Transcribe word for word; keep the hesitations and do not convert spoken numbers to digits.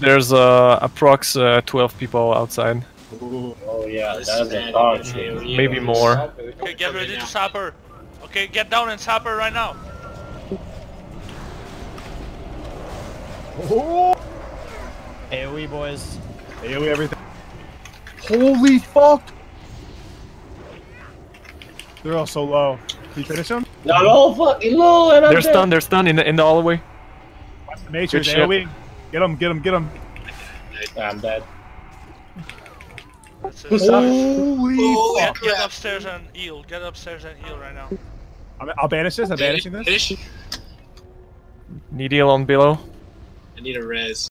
there's uh, approx uh, twelve people outside. Ooh, oh yeah, that's a dog shit. Maybe more. Okay, get ready to Sapper. Okay, get down and Sapper right now. Oh. AoE boys. AoE everything. Holy fuck! They're all so low. Can you finish them? No, no, fucking low, and I'm They're dead. stunned, they're stunned in the, in the hallway. Watch the Matrix, Good AoE. Get them, get them, get them. I'm dead. That's it. Holy Oh, fuck! Get, get upstairs and heal. Get upstairs and heal right now. I'm, I'll banish this, I'm banishing this. Finish. Need heal on below. I need a res.